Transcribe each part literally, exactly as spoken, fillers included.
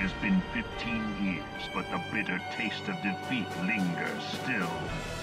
has been fifteen years, but the bitter taste of defeat lingers still.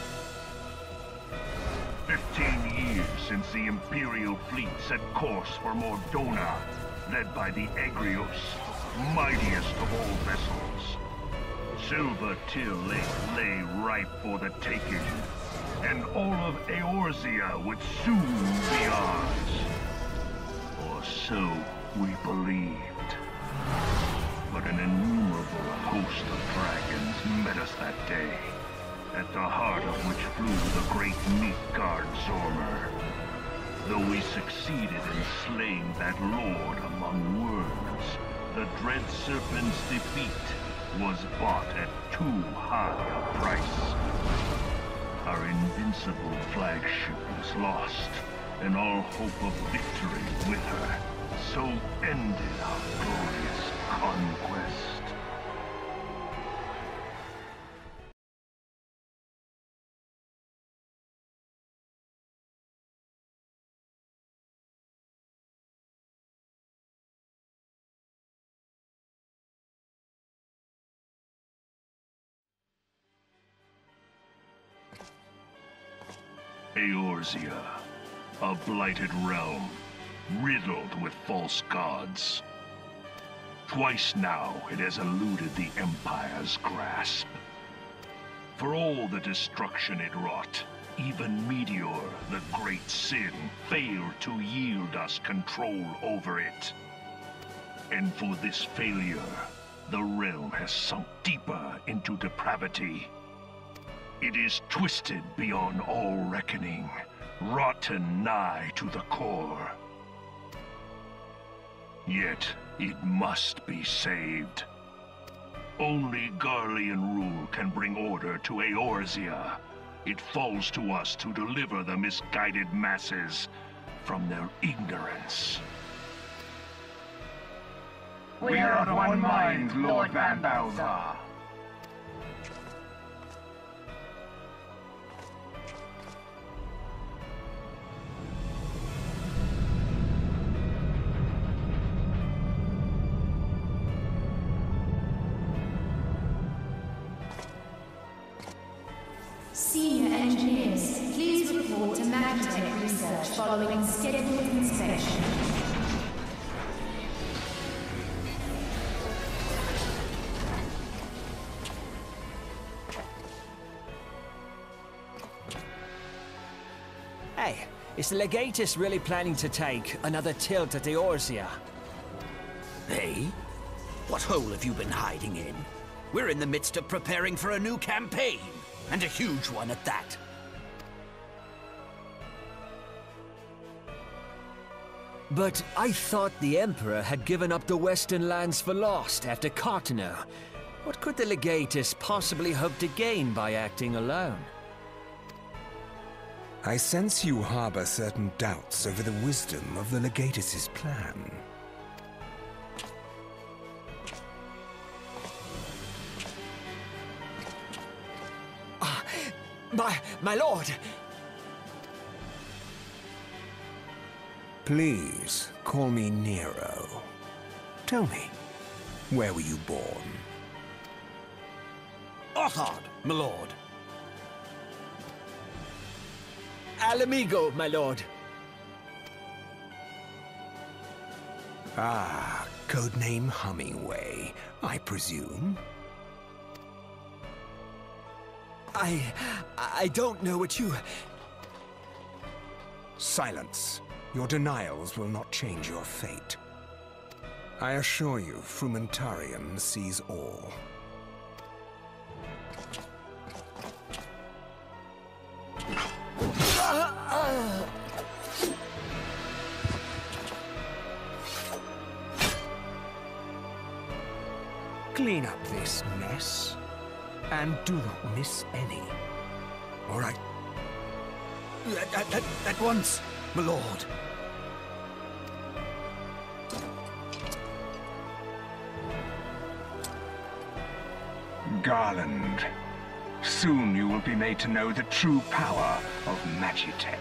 Fifteen years since the Imperial fleet set course for Mordona, led by the Egrios, mightiest of all vessels. Silver Till Lake lay ripe for the taking, and all of Eorzea would soon be ours. Or so we believed. But an innumerable host of dragons met us that day, at the heart of which flew the great Midgard Zormer. Though we succeeded in slaying that lord among worms, the dread serpent's defeat was bought at too high a price. Our invincible flagship was lost, and all hope of victory with her. So ended our glorious conquest. Eorzea, a blighted realm, riddled with false gods. Twice now it has eluded the Empire's grasp. For all the destruction it wrought, even Meteor, the great sin, failed to yield us control over it. And for this failure, the realm has sunk deeper into depravity. It is twisted beyond all reckoning, rotten nigh to the core. Yet, it must be saved. Only Garlean rule can bring order to Eorzea. It falls to us to deliver the misguided masses from their ignorance. We are of one mind, Lord Van Darnus. Senior engineers, please report to Magitech research following scheduled inspection. Hey, is the Legatus really planning to take another tilt at Eorzea? Hey? What hole have you been hiding in? We're in the midst of preparing for a new campaign. And a huge one at that. But I thought the Emperor had given up the Western lands for lost after Carteneau. What could the Legatus possibly hope to gain by acting alone? I sense you harbor certain doubts over the wisdom of the Legatus's plan. My, my lord! Please, call me Nero. Tell me, where were you born? Othard, my lord. Alamigo, my lord. Ah, codename Hummingway, I presume. I... I don't know what you... Silence. Your denials will not change your fate. I assure you, Frumentarium sees all. Clean up this mess. And do not miss any. All right? At, at, at, at once, my lord. Garland. Soon you will be made to know the true power of Magitech.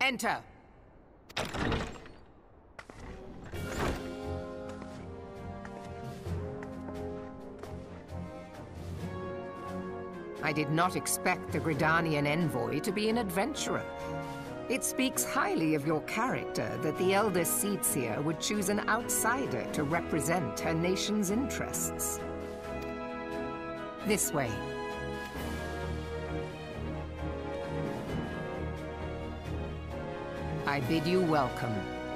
Enter. I did not expect the Gridanian Envoy to be an adventurer. It speaks highly of your character that the Elder Seedseer would choose an outsider to represent her nation's interests. This way. I bid you welcome.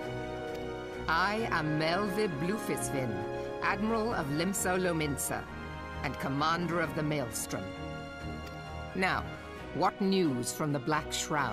I am Melve Blufisvin, Admiral of Limso Lominsa, and Commander of the Maelstrom. Now, what news from the Black Shroud?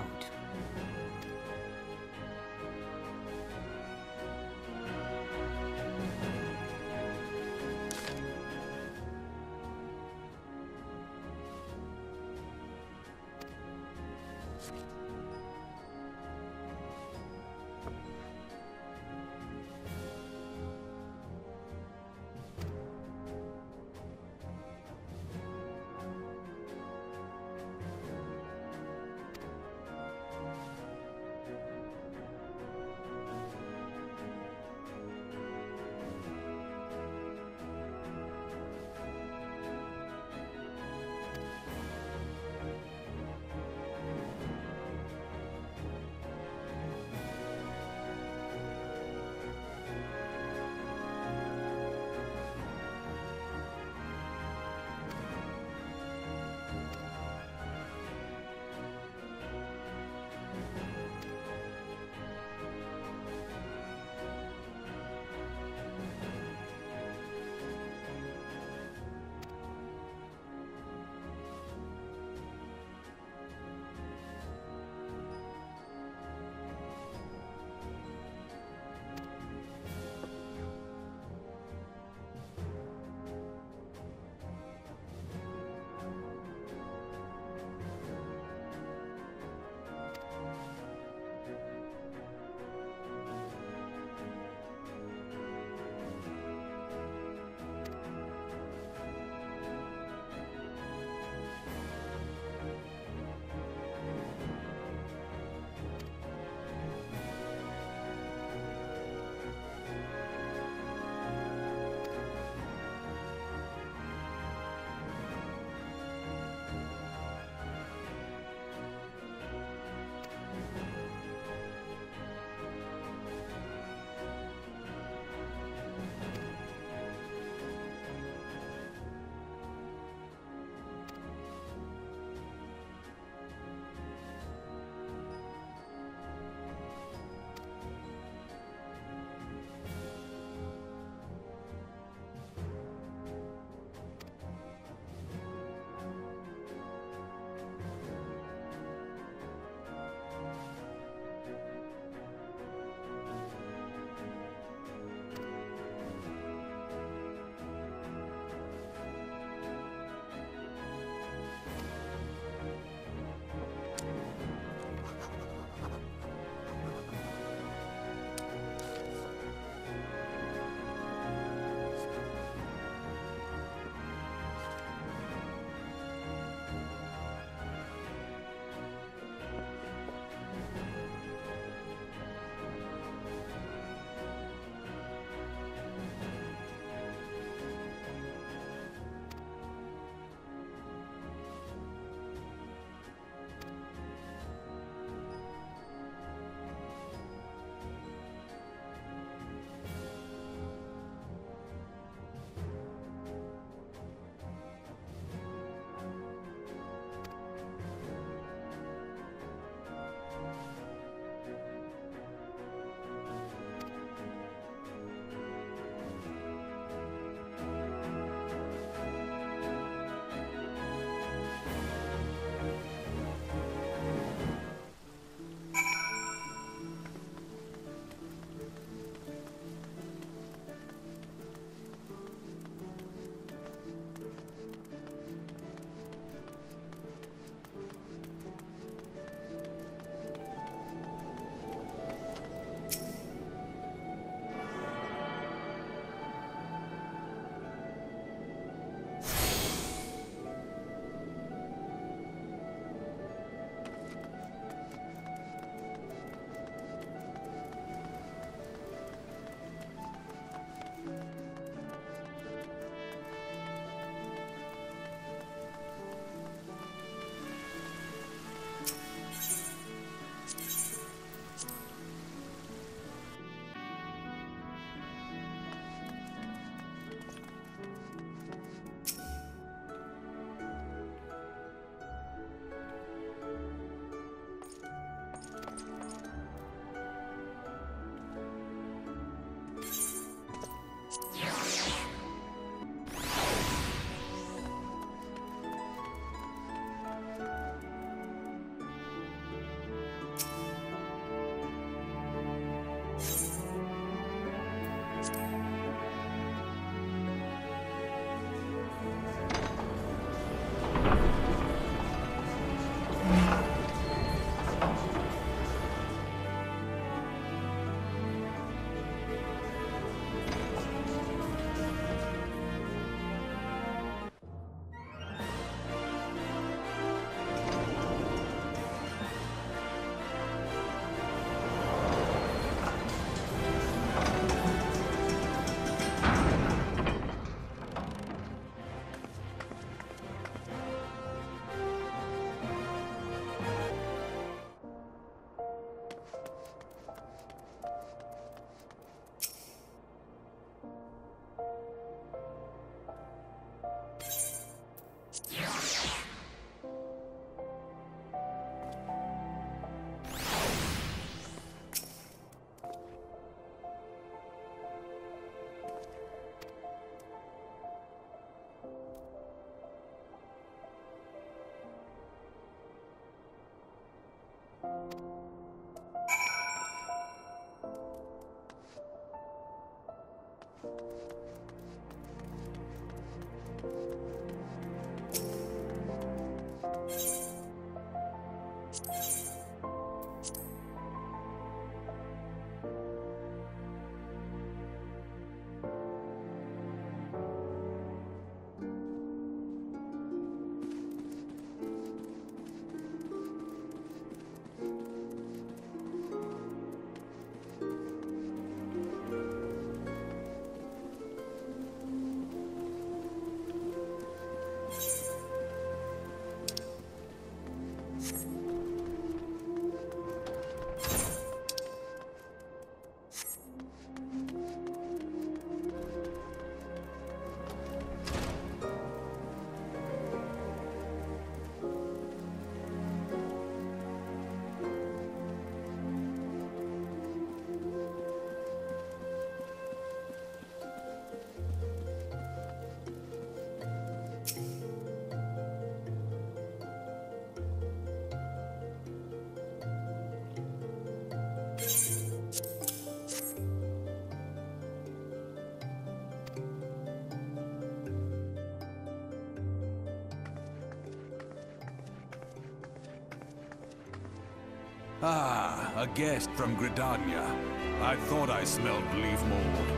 Ah, a guest from Gridania. I thought I smelled leaf mold.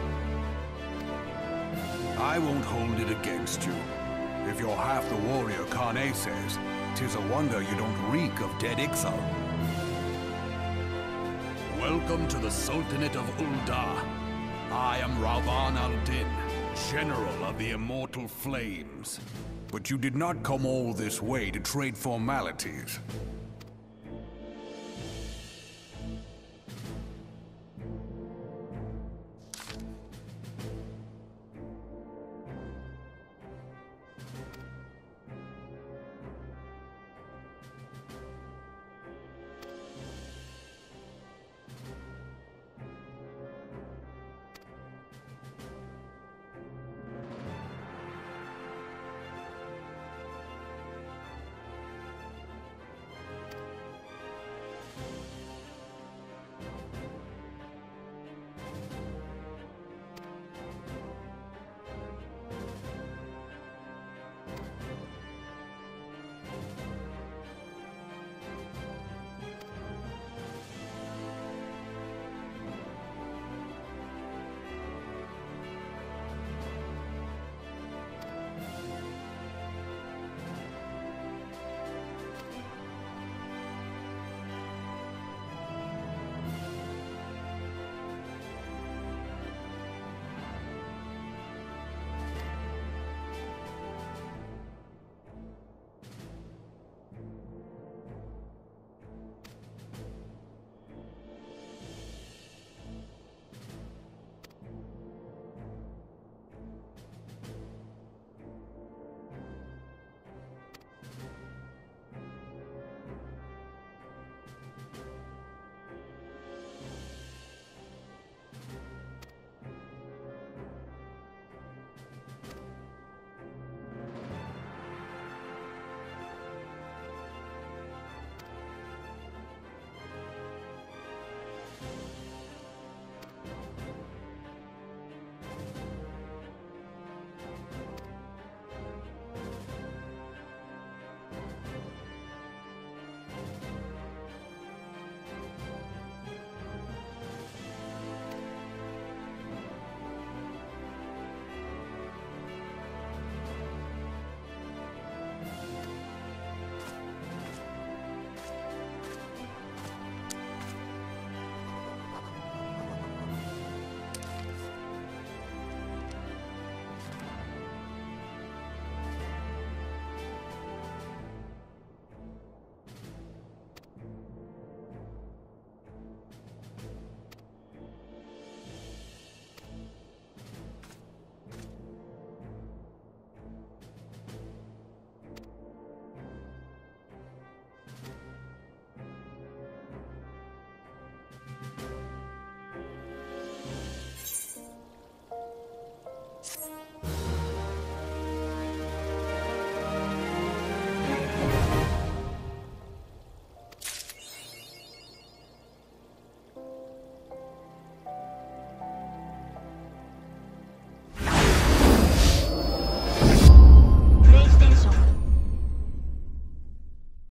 I won't hold it against you. If you're half the warrior Carteneau says, 'tis a wonder you don't reek of dead Ixal. Welcome to the Sultanate of Ul'dah. I am Rauban al-Din, General of the Immortal Flames. But you did not come all this way to trade formalities.